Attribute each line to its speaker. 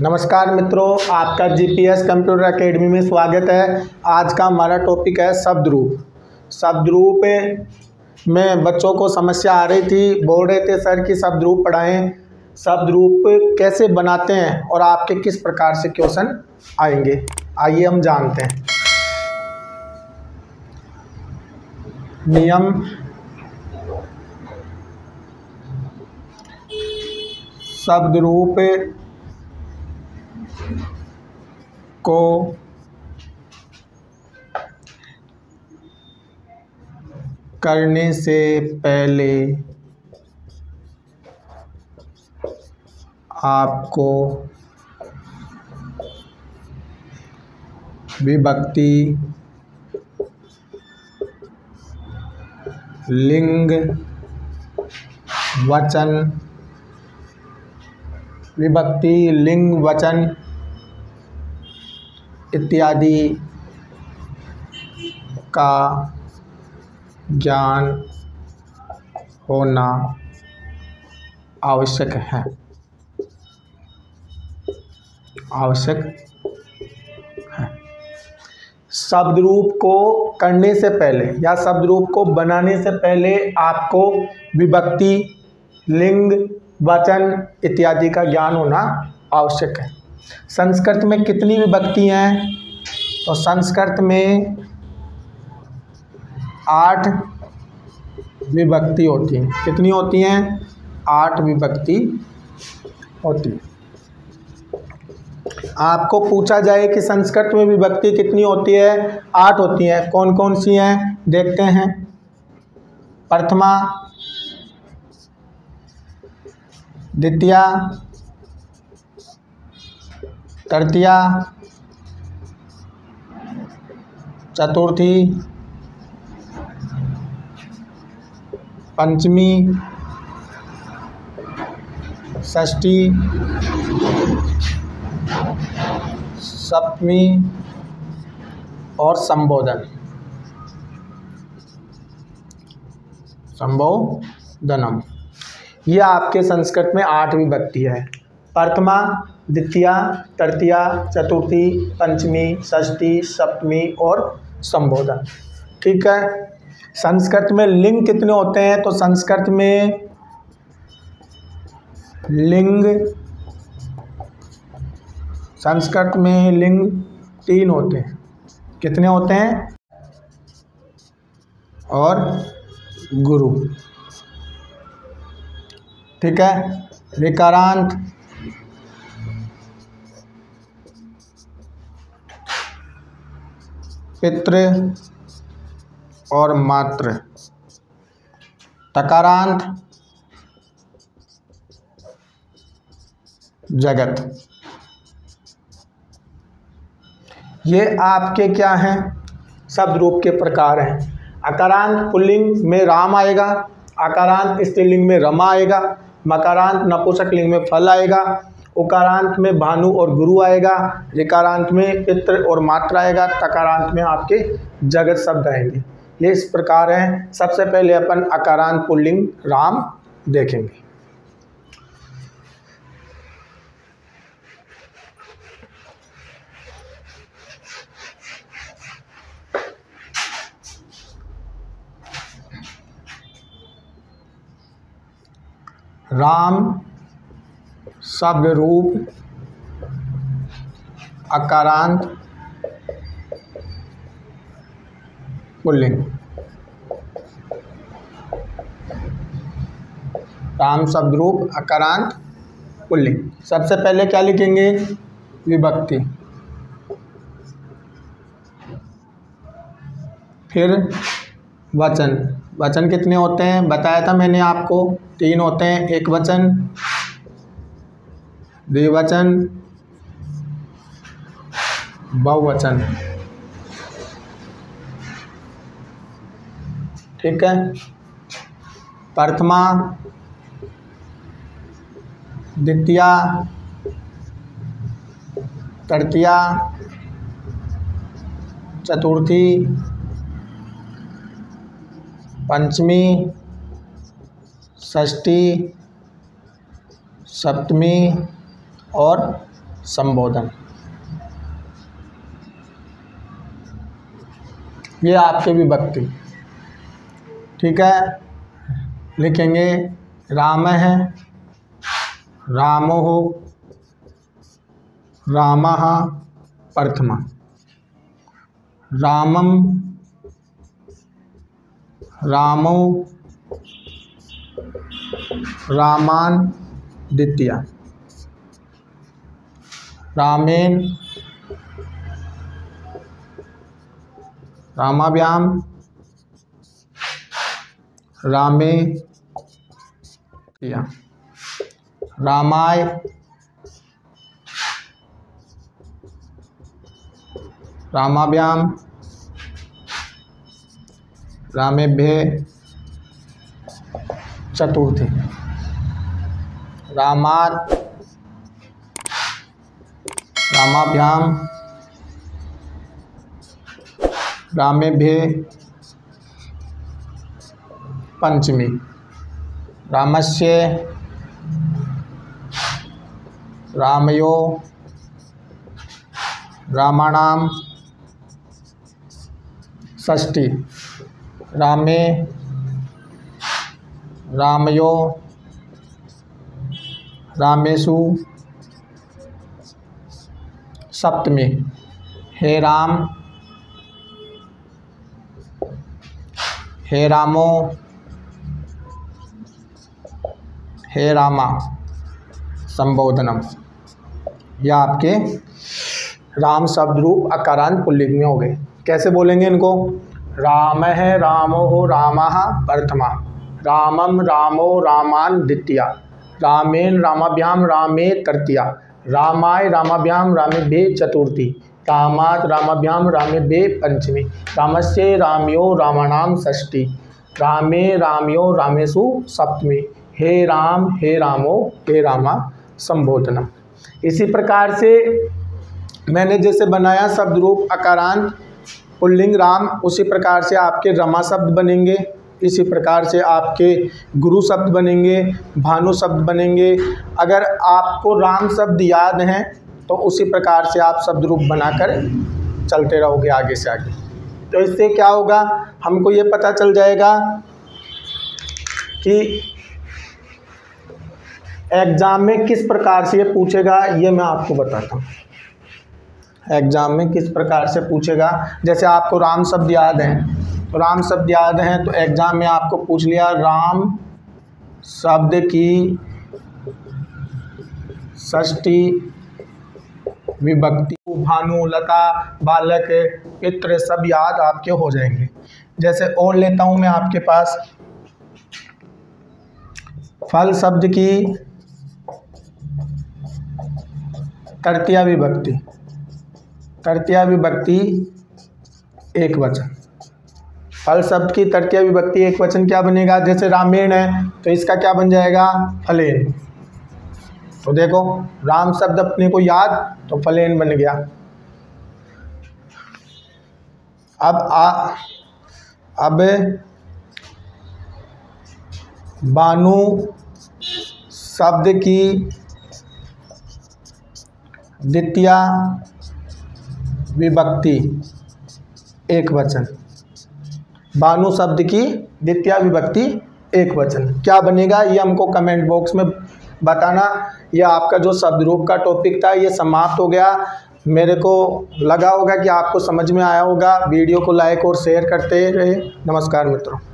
Speaker 1: नमस्कार मित्रों, आपका जीपीएस कंप्यूटर एकेडमी में स्वागत है। आज का हमारा टॉपिक है शब्द रूप। शब्द रूप में बच्चों को समस्या आ रही थी, बोल रहे थे सर कि शब्द रूप पढ़ाएं, शब्द रूप कैसे बनाते हैं और आपके किस प्रकार से क्वेश्चन आएंगे। आइए हम जानते हैं। नियम शब्द रूप को करने से पहले आपको विभक्ति, लिंग, वचन, विभक्ति, लिंग, वचन इत्यादि का ज्ञान होना आवश्यक है। शब्द रूप को करने से पहले या शब्द रूप को बनाने से पहले आपको विभक्ति, लिंग, वचन इत्यादि का ज्ञान होना आवश्यक है। संस्कृत में कितनी विभक्ति हैं? तो संस्कृत में 8 विभक्ति होती हैं। कितनी होती हैं? 8 विभक्ति होती हैं। आपको पूछा जाए कि संस्कृत में विभक्ति कितनी होती है? 8 होती हैं। कौन कौन सी हैं देखते हैं। प्रथमा, द्वितीया, तृतीया, चतुर्थी, पंचमी, षष्ठी, सप्तमी और संबोधनम। ये आपके संस्कृत में 8 विभक्ति है। प्रथमा, द्वितीया, तृतीया, चतुर्थी, पंचमी, षष्ठी, सप्तमी और संबोधन। ठीक है। संस्कृत में लिंग कितने होते हैं? तो संस्कृत में लिंग 3 होते हैं। कितने होते हैं? और गुरु। ठीक है। ऋकारांत, पितृ और मातृ। तकारांत, जगत। ये आपके क्या हैं? शब्द रूप के प्रकार हैं। अकारांत पुल्लिंग में राम आएगा, आकारांत स्त्रीलिंग में रमा आएगा, मकारांत नपुंसक लिंग में फल आएगा, उकारांत में भानु और गुरु आएगा, ऋकारांत में पितृ और मातृ आएगा, तकारांत में आपके जगत शब्द आएंगे। ये इस प्रकार हैं। सबसे पहले अपन अकारांत पुल्लिंग राम देखेंगे। राम शब्द रूप अकारांत पुल्लिंग। राम शब्द रूप अकारांत पुल्लिंग। सबसे पहले क्या लिखेंगे? विभक्ति, फिर वचन। वचन कितने होते हैं? बताया था मैंने आपको, 3 होते हैं। एक वचन, द्विवचन, बहुवचन। ठीक है। प्रथमा, द्वितीया, तृतीया, चतुर्थी, पंचमी, षष्ठी, सप्तमी और संबोधन। ये आपके विभक्ति, ठीक है। लिखेंगे राम है, रामो, रामः प्रथमा, रामम, रामो, रामान द्वितीया, रामेन, रामाभ्याम, रामे तृतीया, रामाय, रामाभ्याम, रामेभ्ये चतुर्थी, रामात्, रामाभ्याम, रामेभ्ये पंचमी, रामस्य, रामयो, रामाणाम षष्ठी, रामे, रामयो, रामेषु सप्तमी, हे राम, हे रामो, हे रामा संबोधनम। यह आपके राम शब्द रूप अकारांत पुल्लिंग में हो गए। कैसे बोलेंगे इनको? राम है, रामो हो, रामः प्रथमा, रामम, रामो, रामान द्वितीया, रामेन, रामाभ्याम, रामे तृतीया, रामाय, रामाभ्याम, रामेभ्ये चतुर्थी, रामात्, रामाभ्याम, रामेभ्ये पंचमी, रामस्य, रामयो, रामाणाम षष्ठी, रामे, रामयो, रामेषु सप्तमी, हे राम, हे रामो, हे रामा संबोधनम। इसी प्रकार से मैंने जैसे बनाया शब्द रूप अकारांत पुल्लिंग राम, उसी प्रकार से आपके रमा शब्द बनेंगे, इसी प्रकार से आपके गुरु शब्द बनेंगे, भानु शब्द बनेंगे। अगर आपको राम शब्द याद हैं तो उसी प्रकार से आप शब्द रूप बनाकर चलते रहोगे आगे से आगे। तो इससे क्या होगा, हमको ये पता चल जाएगा कि एग्ज़ाम में किस प्रकार से ये पूछेगा। ये मैं आपको बताता हूँ एग्ज़ाम में किस प्रकार से पूछेगा। जैसे आपको राम शब्द याद हैं, तो राम शब्द याद हैं तो एग्ज़ाम में आपको पूछ लिया राम शब्द की षष्ठी विभक्ति, भानु, लता, बालक, पितृ सब याद आपके हो जाएंगे। जैसे और लेता हूँ मैं आपके पास फल शब्द की तृतीया विभक्ति, तृतीया विभक्ति एक वचन। फल शब्द की तृतीया विभक्ति एक वचन क्या बनेगा? जैसे रामेण है तो इसका क्या बन जाएगा? फलेन। तो देखो राम शब्द अपने को याद तो फलेन बन गया। अब बानु शब्द की द्वितीया विभक्ति एक वचन, बानु शब्द की द्वितीया विभक्ति एक वचन क्या बनेगा? ये हमको कमेंट बॉक्स में बताना। यह आपका जो शब्द रूप का टॉपिक था ये समाप्त हो गया। मेरे को लगा होगा कि आपको समझ में आया होगा। वीडियो को लाइक और शेयर करते रहे। नमस्कार मित्रों।